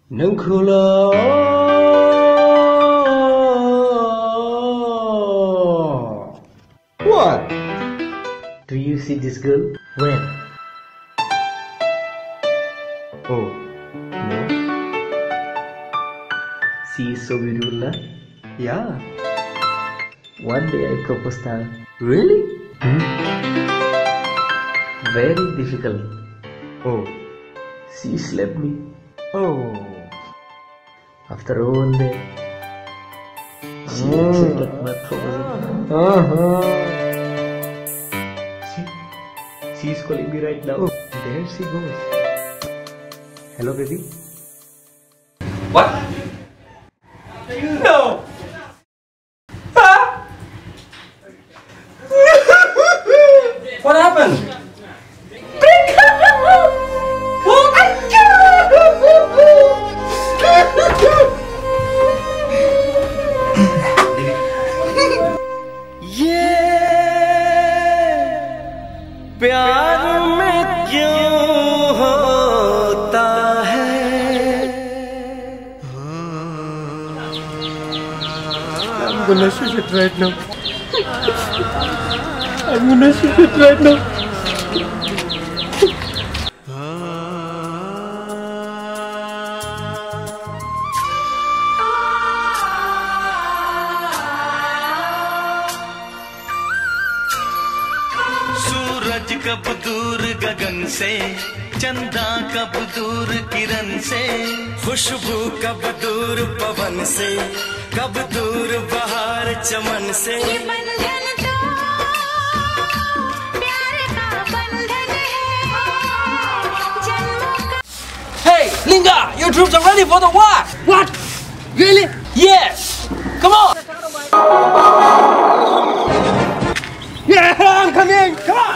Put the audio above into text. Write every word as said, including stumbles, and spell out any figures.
Nuclear. What? Do you see this girl? When? Oh, no. She is so beautiful, na? Yeah. One day I proposed her. Really? Hmm. Very difficult. Oh, she slapped me. Oh. After all day, she oh. accepted my proposal. Uh-huh. She, she is calling me right now. Oh, there she goes. Hello, baby. What? No. Huh? What happened? प्यार में क्यों होता है? I'm gonna shoot it right now. I'm gonna shoot it right now. सूरज कब दूर गगन से, चंदा कब दूर किरण से, खुशबू कब दूर पवन से, कब दूर बहार चमन से। ये बंधन तो प्यार का बंधन है जन्मों का। Hey, Linga, your troops are ready for the war. What? Really? Yes. Come on. Yeah, I'm coming. Come on.